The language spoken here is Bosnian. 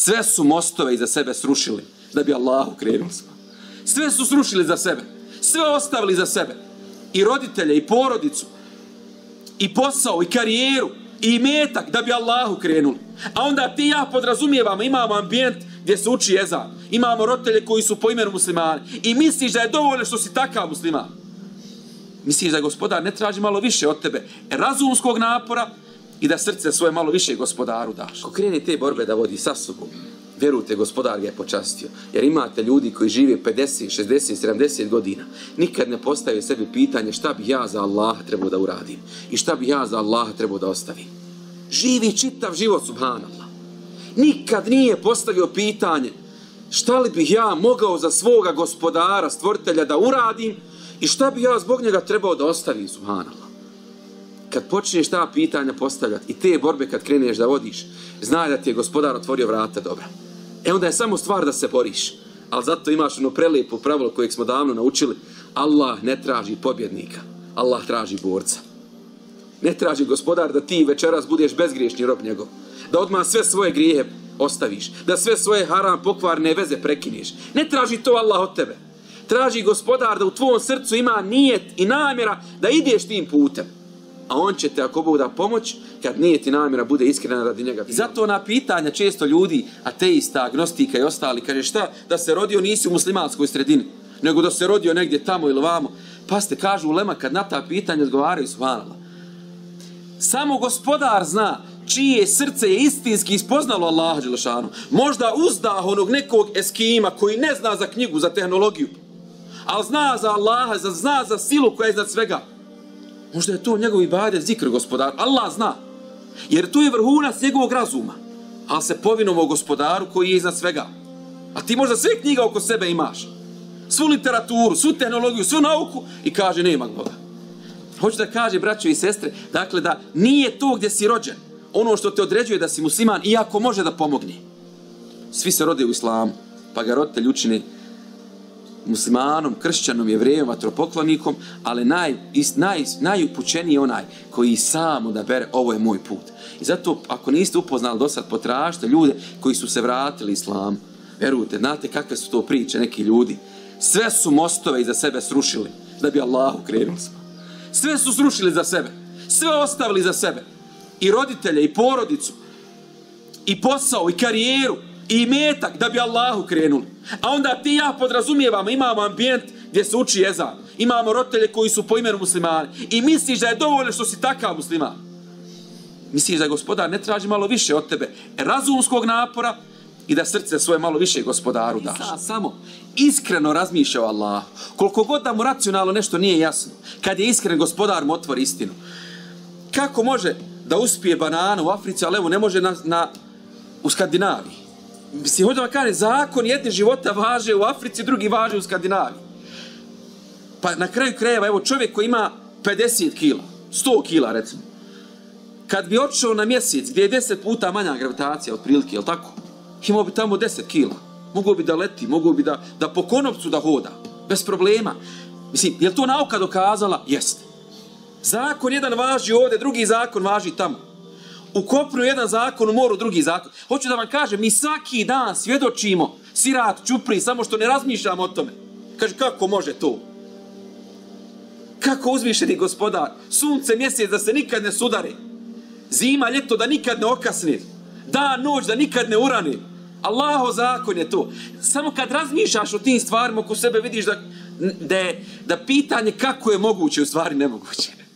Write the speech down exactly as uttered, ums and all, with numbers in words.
Sve su mostove iza sebe srušili da bi Allahu krenuli. Sve su srušili za sebe. Sve ostavili za sebe. I roditelje, i porodicu, i posao, i karijeru, i imetak da bi Allahu krenuli. A onda ti ja podrazumijevamo, imamo ambijent gdje se uči ezan. Imamo roditelje koji su po imenu muslimani. I misliš da je dovoljno što si takav musliman. Misliš da Gospodar ne traži malo više od tebe razumskog napora i da srce svoje malo više Gospodaru daš. Ko krene te borbe da vodi sa sobom, vjerujte, Gospodar ga je počastio. Jer imate ljudi koji žive pedeset, šezdeset, sedamdeset godina. Nikad ne postave sebi pitanje šta bi ja za Allaha trebao da uradim. I šta bi ja za Allaha trebao da ostavim. Živi čitav život, subhanallah. Nikad nije postavio pitanje šta li bih ja mogao za svoga Gospodara, stvoritelja da uradim i šta bi ja zbog njega trebao da ostavim, subhanallah. Kad počneš ta pitanja postavljati i te borbe kad kreneš da vodiš, znaj da ti je Gospodar otvorio vrata dobra. E onda je samo stvar da se boriš. Ali zato imaš ono prelijepo pravilo kojeg smo davno naučili. Allah ne traži pobjednika. Allah traži borca. Ne traži Gospodar da ti večeras budeš bezgriješni rob njegov. Da odmah sve svoje grijehe ostaviš. Da sve svoje haram pokvarne veze prekineš. Ne traži to Allah od tebe. Traži Gospodar da u tvom srcu ima nijet i namjera da ideš tim putem. A on će te, ako Bog da, pomoć kad nijet i namjera bude iskrena radi njega. I zato na pitanja često ljudi, ateista, agnostika i ostali, kaže šta, da se rodio nisi u muslimanskoj sredini, nego da se rodio negdje tamo ili vamo. Pa ste, kažu ulema, kad na ta pitanja odgovaraju, subhanallah. Samo Gospodar zna čije srce je istinski ispoznalo Allaha dželešanu. Možda uzdah onog nekog eskima koji ne zna za knjigu, za tehnologiju, ali zna za Allaha, zna za silu koja je iznad svega. Možda je to njegov ibadet, zikr Gospodaru. Allah zna. Jer tu je vrhunac njegovog razuma. Ali se povinovao Gospodaru koji je iznad svega. A ti možda sve knjiga oko sebe imaš. Svu literaturu, svu tehnologiju, svu nauku i kaže nema Boga. Hoću da kaže, braćo i sestre, dakle da nije to gdje si rođen. Ono što te određuje da si musliman, iako može da pomogne. Svi se rode u islamu, pa ga roditelj učine muslimanom, kršćanom, jevrejem, vatropoklonikom, ali naj, naj, najupućeniji je onaj koji sam odabere ovo je moj put. I zato, ako niste upoznali do sad, potražite ljude koji su se vratili islamu. Verujte, znate kakve su to priče neki ljudi. Sve su mostove iza sebe srušili da bi Allahu krenuli. Sve su srušili za sebe. Sve ostavili za sebe. I roditelje, i porodicu, i posao, i karijeru, i imetak da bi Allahu krenuli. A onda ti ja podrazumijevamo, imamo ambijent gdje se uči ezan. Imamo roditelje koji su po imenu muslimani. I misliš da je dovoljno što si takav musliman. Misliš da Gospodar ne traži malo više od tebe razumskog napora i da srce svoje malo više Gospodaru daš. Sad samo iskreno razmišlja o Allahu. Koliko god da mu racionalno nešto nije jasno. Kad je iskren, Gospodar mu otvori istinu. Kako može da uspije banana u Africi, ali evo ne može na, na, u Skandinaviji? Mislim, hoću da vam kažem, zakon jedni života važe u Africi, drugi važe u Skandinaviji. Pa na kraju krajeva, evo čovjek koji ima pedeset kila, sto kila recimo, kad bi otišao na mjesec gdje je deset puta manja gravitacija otprilike, jel tako? Imao bi tamo deset kila. Mogu bi da leti, mogu bi da, da po konopcu da hoda. Bez problema. Mislim, je li to nauka dokazala? Jeste. Zakon jedan važi ovdje, drugi zakon važi tamo. U kopnu jedan zakon, u moru drugi zakon. Hoću da vam kažem, mi svaki dan svjedočimo sirat, čupri, samo što ne razmišljamo o tome. Kaže, kako može to? Kako uzvišeni Gospodar? Sunce, mjesec da se nikad ne sudari. Zima, ljeto da nikad ne okasni. Dan, noć da nikad ne urani. Allaho zakon je to. Samo kad razmišljaš o tim stvarima oko sebe vidiš da, da, da pitanje kako je moguće u stvari nemoguće.